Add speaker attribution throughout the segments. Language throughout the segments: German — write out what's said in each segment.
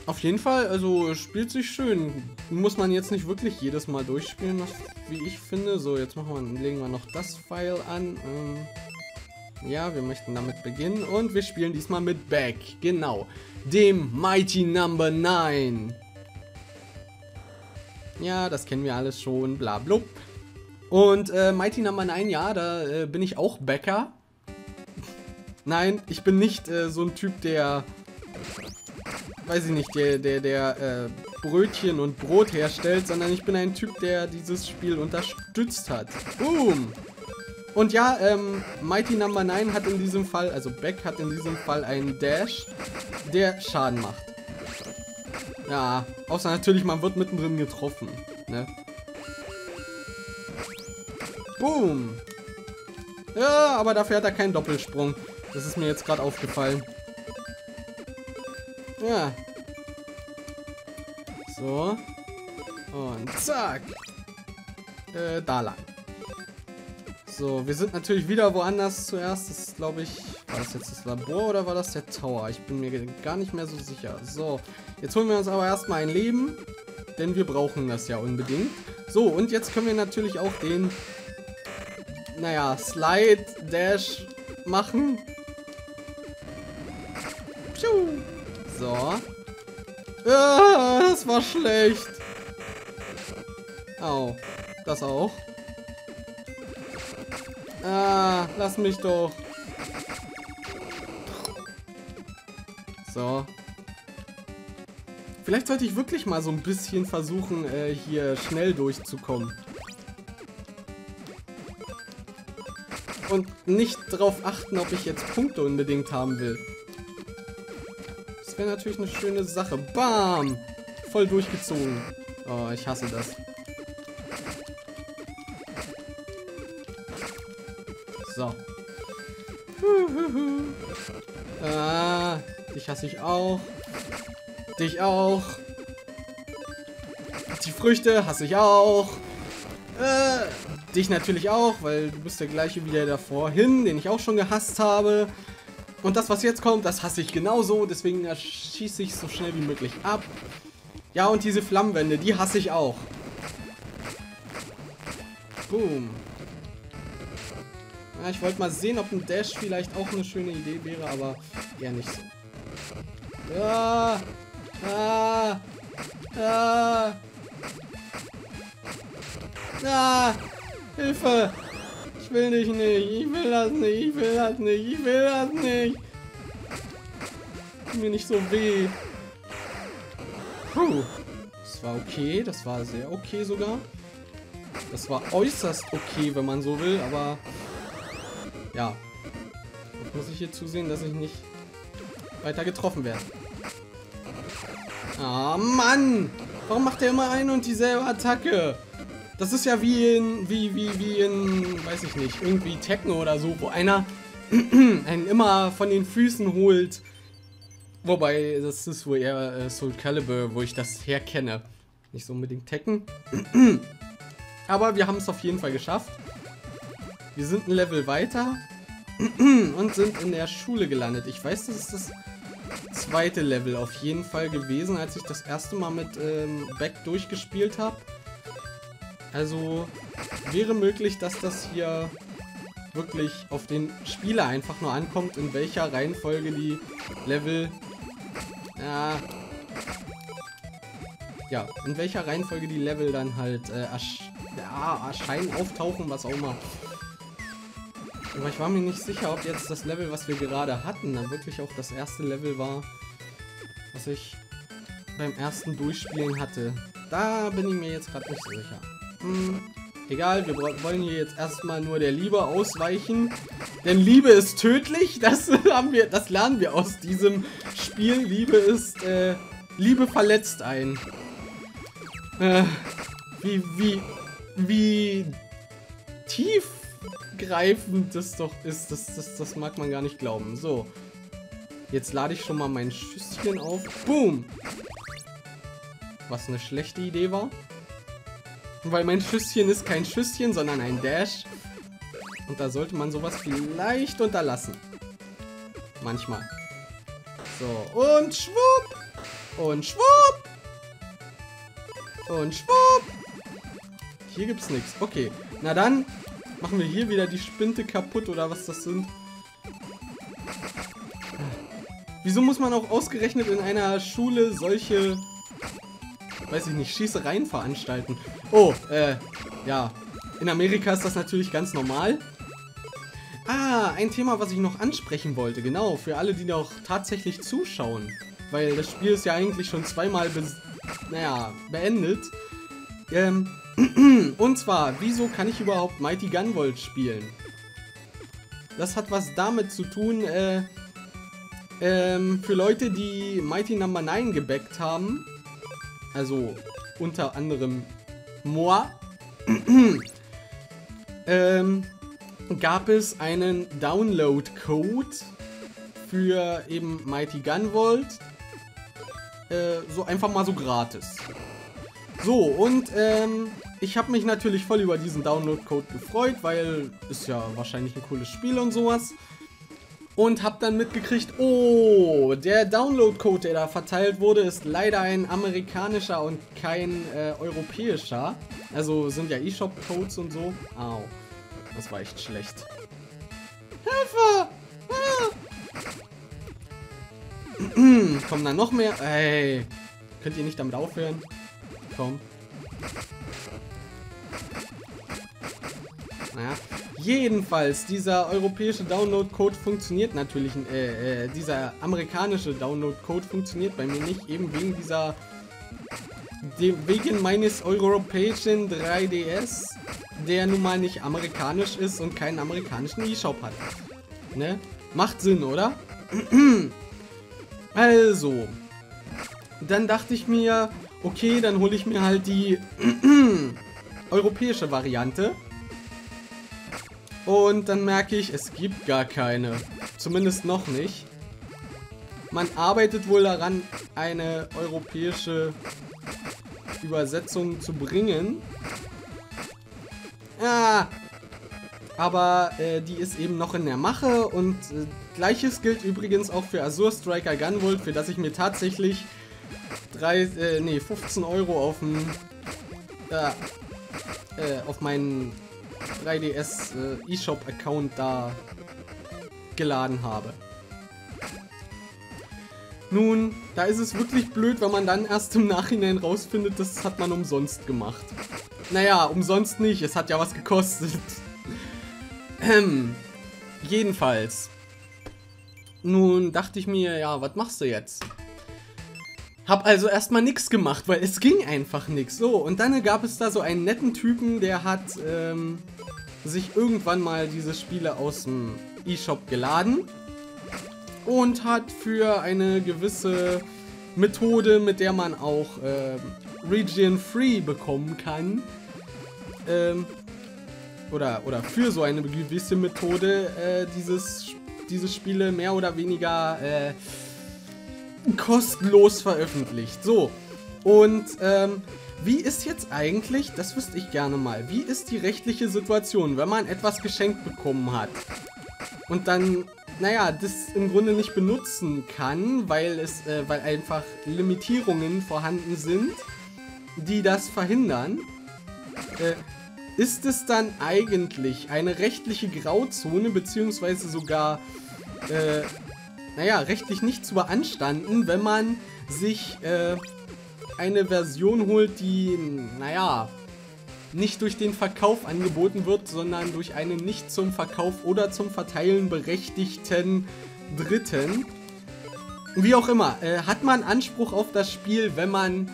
Speaker 1: Auf jeden Fall, also spielt sich schön. Muss man jetzt nicht wirklich jedes Mal durchspielen, wie ich finde. So, jetzt legen wir noch das Pfeil an. Ja, wir möchten damit beginnen und wir spielen diesmal mit Beck. Genau, dem Mighty Number 9. Ja, das kennen wir alles schon, bla blub. Und Mighty Number 9, ja, da bin ich auch Bäcker. Nein, ich bin nicht so ein Typ, der... weiß ich nicht, der Brötchen und Brot herstellt, sondern ich bin ein Typ, der dieses Spiel unterstützt hat. Boom! Und ja, Mighty Number 9 hat in diesem Fall, also Beck hat in diesem Fall einen Dash, der Schaden macht. Ja, außer natürlich, man wird mittendrin getroffen, ne? Boom! Ja, aber dafür hat er keinen Doppelsprung. Das ist mir jetzt gerade aufgefallen. Ja. So. Und zack. Da lang. So, wir sind natürlich wieder woanders zuerst. Das ist, glaube ich, war das jetzt das Labor oder war das der Tower? Ich bin mir gar nicht mehr so sicher. So, jetzt holen wir uns aber erstmal ein Leben, denn wir brauchen das ja unbedingt. So, und jetzt können wir natürlich auch den, naja, Slide Dash machen. Piu. So. Das war schlecht. Au. Das auch. Lass mich doch. So. Vielleicht sollte ich wirklich mal so ein bisschen versuchen, hier schnell durchzukommen. Und nicht darauf achten, ob ich jetzt Punkte unbedingt haben will. Das wäre natürlich eine schöne Sache. Bam! Voll durchgezogen. Oh, ich hasse das. So. Dich hasse ich auch. Dich auch. Die Früchte hasse ich auch. Dich natürlich auch, weil du bist der gleiche wie der davor hin, den ich auch schon gehasst habe. Und das, was jetzt kommt, das hasse ich genauso. Deswegen schieße ich so schnell wie möglich ab. Ja, und diese Flammenwände, die hasse ich auch. Boom. Ja, ich wollte mal sehen, ob ein Dash vielleicht auch eine schöne Idee wäre, aber eher nicht so. Ja. Hilfe! Ich will dich nicht. Ich will das nicht. Ich will das nicht. Ich will das nicht. Tut mir nicht so weh. Puh. Das war okay. Das war sehr okay sogar. Das war äußerst okay, wenn man so will, aber ja. Jetzt muss ich hier zusehen, dass ich nicht weiter getroffen werde. Ah, Mann! Warum macht er immer eine und dieselbe Attacke? Das ist ja wie in, weiß ich nicht, irgendwie Tekken oder so, wo einer einen immer von den Füßen holt. Wobei, das ist wohl eher Soul Calibur, wo ich das herkenne. Nicht so unbedingt Tekken. Aber wir haben es auf jeden Fall geschafft. Wir sind ein Level weiter und sind in der Schule gelandet. Ich weiß, das ist das zweite Level auf jeden Fall gewesen, als ich das erste Mal mit Beck durchgespielt habe. Also wäre möglich, dass das hier wirklich auf den Spieler einfach nur ankommt, in welcher Reihenfolge die Level... Ja, in welcher Reihenfolge die Level dann halt erscheinen, auftauchen, was auch immer. Aber ich war mir nicht sicher, ob jetzt das Level, was wir gerade hatten, dann wirklich auch das erste Level war, was ich beim ersten Durchspielen hatte. Da bin ich mir jetzt gerade nicht so sicher. Egal, wir wollen hier jetzt erstmal nur der Liebe ausweichen. Denn Liebe ist tödlich. Das lernen wir aus diesem Spiel. Liebe verletzt einen. Wie tiefgreifend das doch ist, das mag man gar nicht glauben. So. Jetzt lade ich schon mal mein Schüsschen auf. Boom! Was eine schlechte Idee war. Weil mein Schüsschen ist kein Schüsschen, sondern ein Dash. Und da sollte man sowas vielleicht unterlassen. Manchmal. So, und schwupp! Und schwupp. Und schwupp. Hier gibt's nichts. Okay, na dann machen wir hier wieder die Spinte kaputt oder was das sind. Wieso muss man auch ausgerechnet in einer Schule solche, weiß ich nicht, Schießereien veranstalten? Oh, ja. In Amerika ist das natürlich ganz normal. Ah, ein Thema, was ich noch ansprechen wollte. Genau, für alle, die noch tatsächlich zuschauen. Weil das Spiel ist ja eigentlich schon zweimal beendet. Und zwar, wieso kann ich überhaupt Mighty Gunvolt spielen? Das hat was damit zu tun, für Leute, die Mighty No. 9 gebackt haben, also unter anderem moi, gab es einen Download-Code für eben Mighty Gunvolt, so einfach mal so gratis. So, und ich habe mich natürlich voll über diesen Download-Code gefreut, weil ist ja wahrscheinlich ein cooles Spiel und sowas. Und habe dann mitgekriegt, oh, der Download-Code, der da verteilt wurde, ist leider ein amerikanischer und kein europäischer. Also sind ja eShop-Codes und so. Au, das war echt schlecht. Hilfe! Ah! Kommen da noch mehr? Ey, könnt ihr nicht damit aufhören? Komm. Naja. Jedenfalls, dieser europäische Download-Code funktioniert natürlich, dieser amerikanische Download-Code funktioniert bei mir nicht, eben wegen meines europäischen 3DS, der nun mal nicht amerikanisch ist und keinen amerikanischen eShop hat. Ne? Macht Sinn, oder? Also, dann dachte ich mir, okay, dann hole ich mir halt die europäische Variante. Und dann merke ich, es gibt gar keine. Zumindest noch nicht. Man arbeitet wohl daran, eine europäische Übersetzung zu bringen. Ja, aber die ist eben noch in der Mache. Und gleiches gilt übrigens auch für Azure Striker Gunvolt, für das ich mir tatsächlich 15 Euro auf meinen 3DS eShop-Account da geladen habe. Nun, da ist es wirklich blöd, wenn man dann erst im Nachhinein rausfindet, das hat man umsonst gemacht. Naja, umsonst nicht, es hat ja was gekostet. Jedenfalls. Nun dachte ich mir, ja, was machst du jetzt? Hab also erstmal nichts gemacht, weil es ging einfach nichts. So, und dann gab es da so einen netten Typen, der hat sich irgendwann mal diese Spiele aus dem eShop geladen und hat für eine gewisse Methode, mit der man auch Region Free bekommen kann, oder für so eine gewisse Methode diese Spiele mehr oder weniger kostenlos veröffentlicht. So, und wie ist jetzt eigentlich, das wüsste ich gerne mal, wie ist die rechtliche Situation, wenn man etwas geschenkt bekommen hat und dann, naja, das im Grunde nicht benutzen kann, weil einfach Limitierungen vorhanden sind, die das verhindern? Ist es dann eigentlich eine rechtliche Grauzone, beziehungsweise sogar, naja, rechtlich nicht zu beanstanden, wenn man sich eine Version holt, die, naja, nicht durch den Verkauf angeboten wird, sondern durch einen nicht zum Verkauf oder zum Verteilen berechtigten Dritten. Wie auch immer, hat man Anspruch auf das Spiel, wenn man,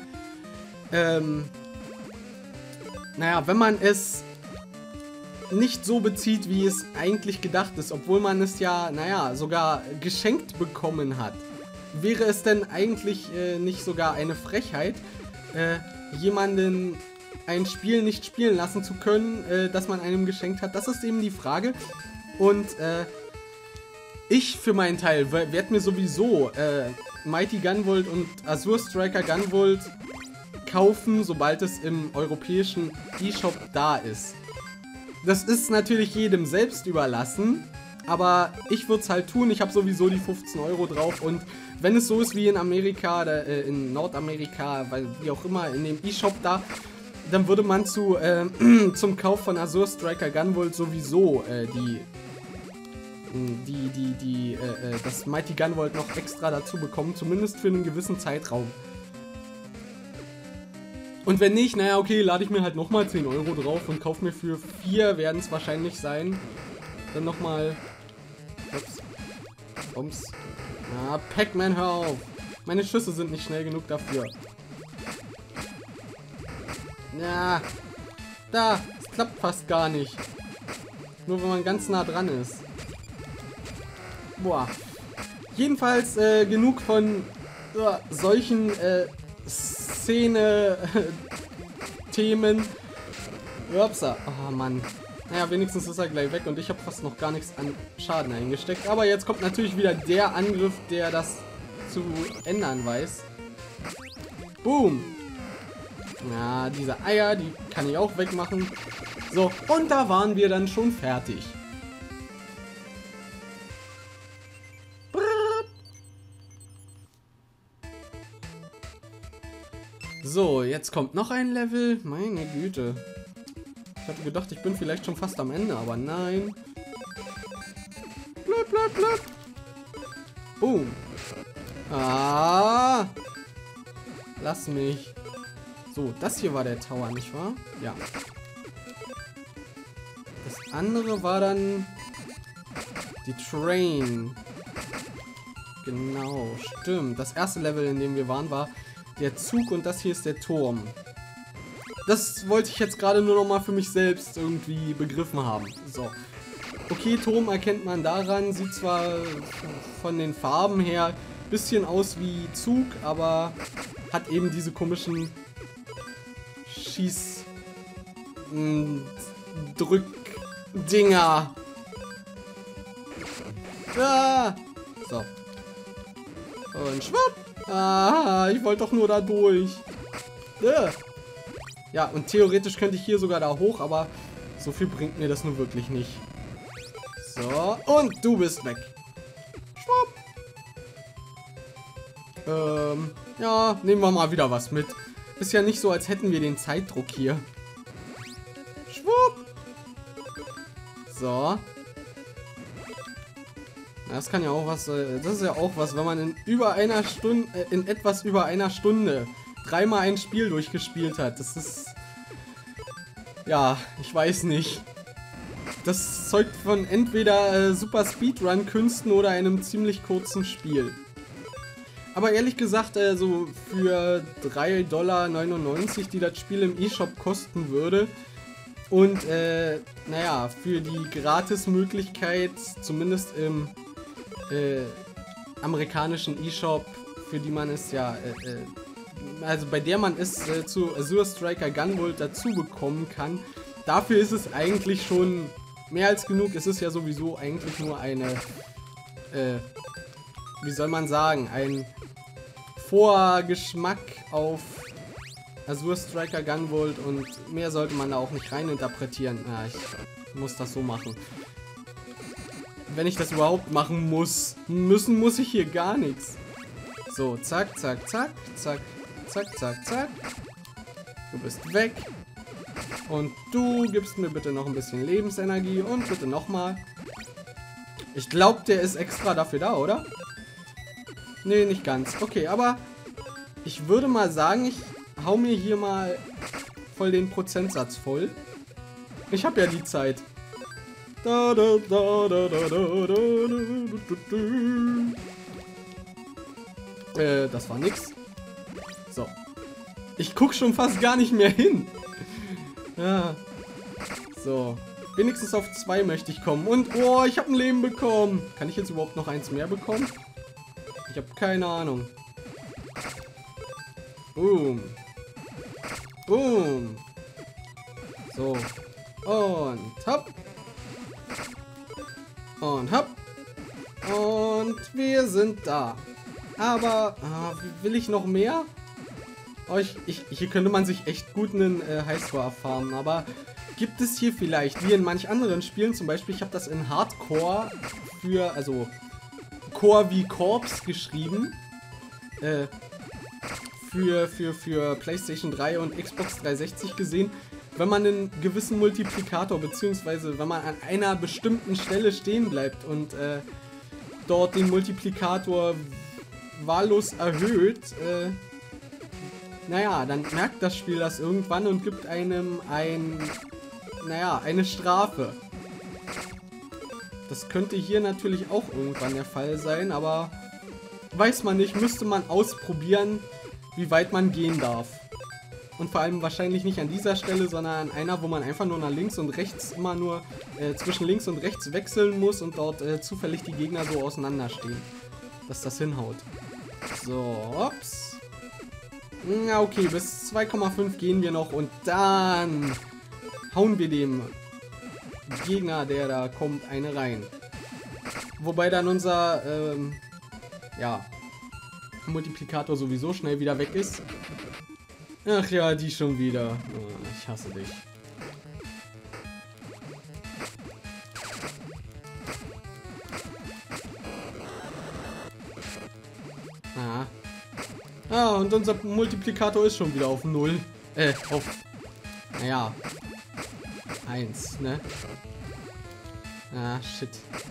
Speaker 1: naja, wenn man es nicht so bezieht, wie es eigentlich gedacht ist, obwohl man es ja, naja, sogar geschenkt bekommen hat. Wäre es denn eigentlich nicht sogar eine Frechheit, jemanden ein Spiel nicht spielen lassen zu können, das man einem geschenkt hat? Das ist eben die Frage. Und ich für meinen Teil werde mir sowieso Mighty Gunvolt und Azure Striker Gunvolt kaufen, sobald es im europäischen eShop da ist. Das ist natürlich jedem selbst überlassen, Aber ich würde es halt tun. Ich habe sowieso die 15 € drauf. Und wenn es so ist wie in Amerika, in Nordamerika, weil wie auch immer, in dem E-Shop da, dann würde man zum Kauf von Azure Striker Gunvolt sowieso das Mighty Gunvolt noch extra dazu bekommen. Zumindest für einen gewissen Zeitraum. Und wenn nicht, naja, okay, lade ich mir halt nochmal 10 € drauf und kaufe mir für 4, werden es wahrscheinlich sein. Dann nochmal... Ups. Ah, Pac-Man, hör auf. Meine Schüsse sind nicht schnell genug dafür. Ja. Da. Es klappt fast gar nicht. Nur wenn man ganz nah dran ist. Boah. Jedenfalls genug von solchen Szene-Themen. Upsa. Oh Mann. Naja, wenigstens ist er gleich weg und ich habe fast noch gar nichts an Schaden eingesteckt. Aber jetzt kommt natürlich wieder der Angriff, der das zu ändern weiß. Boom. Ja, diese Eier, die kann ich auch wegmachen. So, und da waren wir dann schon fertig. So, jetzt kommt noch ein Level. Meine Güte. Ich hatte gedacht, ich bin vielleicht schon fast am Ende, aber nein. Blöp, blöp, blöp. Boom. Ah. Lass mich. So, das hier war der Tower, nicht wahr? Ja. Das andere war dann die Train. Genau, stimmt. Das erste Level, in dem wir waren, war der Zug und das hier ist der Turm. Das wollte ich jetzt gerade nur noch mal für mich selbst irgendwie begriffen haben. So. Okay, Turm erkennt man daran. Sieht zwar von den Farben her ein bisschen aus wie Zug, aber hat eben diese komischen Drück-Dinger. Ah! So. Und schwupp. Ah, ich wollte doch nur da durch. Ja, und theoretisch könnte ich hier sogar da hoch, aber so viel bringt mir das nun wirklich nicht. So, und du bist weg. Schwupp. Ja, nehmen wir mal wieder was mit. Ist ja nicht so, als hätten wir den Zeitdruck hier. Schwupp. So. Das kann ja auch was, das ist ja auch was, wenn man in etwas über einer Stunde dreimal ein Spiel durchgespielt hat. Das ist, ja, ich weiß nicht. Das zeugt von entweder super Speedrun-Künsten oder einem ziemlich kurzen Spiel. Aber ehrlich gesagt, so für 3,99 $, die das Spiel im eShop kosten würde, und naja, für die Gratis-Möglichkeit, zumindest im amerikanischen eShop, für die man es ja, also bei der man es zu Azure Striker Gunvolt dazu bekommen kann, dafür ist es eigentlich schon mehr als genug. Es ist ja sowieso eigentlich nur eine, wie soll man sagen, ein Vorgeschmack auf Azure Striker Gunvolt und mehr sollte man da auch nicht rein interpretieren. Ja, ich muss das so machen. Wenn ich das überhaupt machen muss. Müssen muss ich hier gar nichts. So, zack, zack, zack, zack, zack, zack, zack. Du bist weg. Und du gibst mir bitte noch ein bisschen Lebensenergie und bitte nochmal. Ich glaube, der ist extra dafür da, oder? Nee, nicht ganz. Okay, aber ich würde mal sagen, ich hau mir hier mal voll den Prozentsatz voll. Ich habe ja die Zeit. Das war nix. So. Ich guck schon fast gar nicht mehr hin. Ja. So. Wenigstens auf 2 möchte ich kommen. Und, oh, ich habe ein Leben bekommen. Kann ich jetzt überhaupt noch eins mehr bekommen? Ich habe keine Ahnung. Boom. Boom. So. Und hopp. Und hopp. Und wir sind da. Aber, will ich noch mehr? Oh, hier könnte man sich echt gut einen Highscore farmen, aber gibt es hier vielleicht, wie in manch anderen Spielen, zum Beispiel, ich habe das in Hardcore also Core wie Corps geschrieben, für PlayStation 3 und Xbox 360 gesehen, wenn man einen gewissen Multiplikator, beziehungsweise wenn man an einer bestimmten Stelle stehen bleibt und dort den Multiplikator wahllos erhöht, naja, dann merkt das Spiel das irgendwann und gibt einem eine Strafe. Das könnte hier natürlich auch irgendwann der Fall sein, aber weiß man nicht, müsste man ausprobieren, wie weit man gehen darf. Und vor allem wahrscheinlich nicht an dieser Stelle, sondern an einer, wo man einfach nur nach links und rechts immer nur zwischen links und rechts wechseln muss und dort zufällig die Gegner so auseinanderstehen. Dass das hinhaut. So, ups. Na okay, bis 2,5 gehen wir noch und dann hauen wir dem Gegner, der da kommt, eine rein. Wobei dann unser, Multiplikator sowieso schnell wieder weg ist. Ach ja, die schon wieder. Oh, ich hasse dich. Und unser Multiplikator ist schon wieder auf 0. Naja. 1, ne? Shit.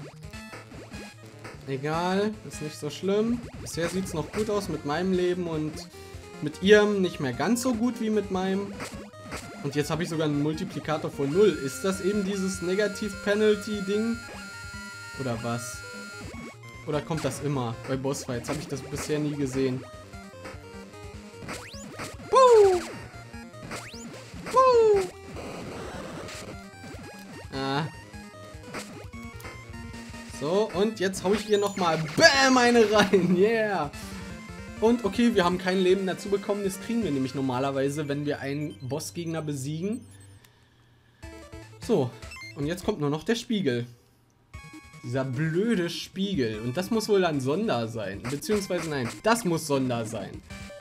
Speaker 1: Egal, ist nicht so schlimm. Bisher sieht es noch gut aus mit meinem Leben und mit ihrem nicht mehr ganz so gut wie mit meinem. Und jetzt habe ich sogar einen Multiplikator von 0. Ist das eben dieses Negativ-Penalty-Ding? Oder was? Oder kommt das immer bei Bossfights? Habe ich das bisher nie gesehen. So, und jetzt hau ich ihr nochmal BAM eine rein. Yeah. Und okay, wir haben kein Leben dazu bekommen. Das kriegen wir nämlich normalerweise, wenn wir einen Bossgegner besiegen. So, und jetzt kommt nur noch der Spiegel. Dieser blöde Spiegel. Und das muss wohl dann Sonder sein. Beziehungsweise nein, das muss Sonder sein.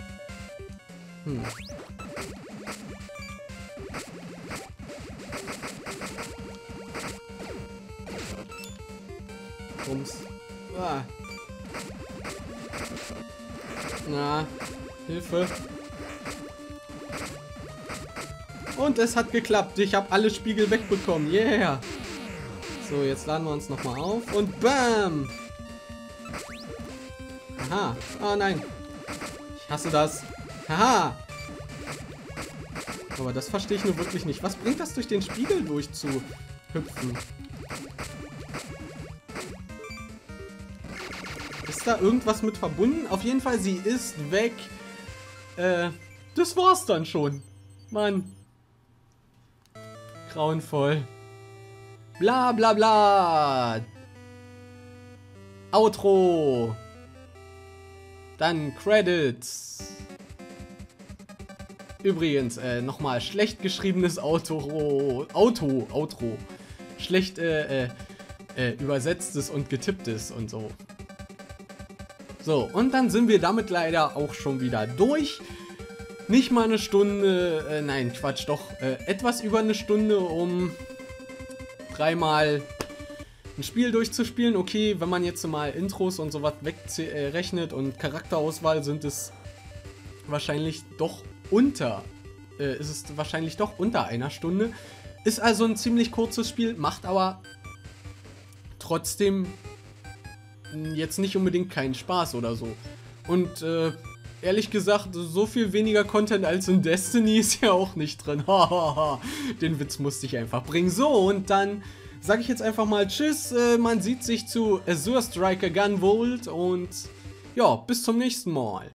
Speaker 1: Na, Hilfe. Und es hat geklappt. Ich habe alle Spiegel wegbekommen. Yeah. So, jetzt laden wir uns nochmal auf. Und BAM! Aha. Oh nein. Ich hasse das. Haha. Aber das verstehe ich nur wirklich nicht. Was bringt das, durch den Spiegel durchzuhüpfen? Ist da irgendwas mit verbunden? Auf jeden Fall, sie ist weg. Das war's dann schon. Mann. Grauenvoll. Bla bla bla. Outro. Dann Credits. Übrigens, nochmal schlecht geschriebenes Outro. Schlecht übersetztes und getipptes und so. So, und dann sind wir damit leider auch schon wieder durch. Nicht mal eine Stunde, nein, Quatsch, doch etwas über eine Stunde, um dreimal ein Spiel durchzuspielen. Okay, wenn man jetzt mal Intros und sowas wegrechnet und Charakterauswahl, sind es wahrscheinlich doch unter einer Stunde. Ist also ein ziemlich kurzes Spiel, macht aber trotzdem jetzt nicht unbedingt keinen Spaß oder so. Und ehrlich gesagt, so viel weniger Content als in Destiny ist ja auch nicht drin. Den Witz musste ich einfach bringen. So, und dann sage ich jetzt einfach mal Tschüss. Man sieht sich zu Azure Striker Gunvolt und ja, bis zum nächsten Mal.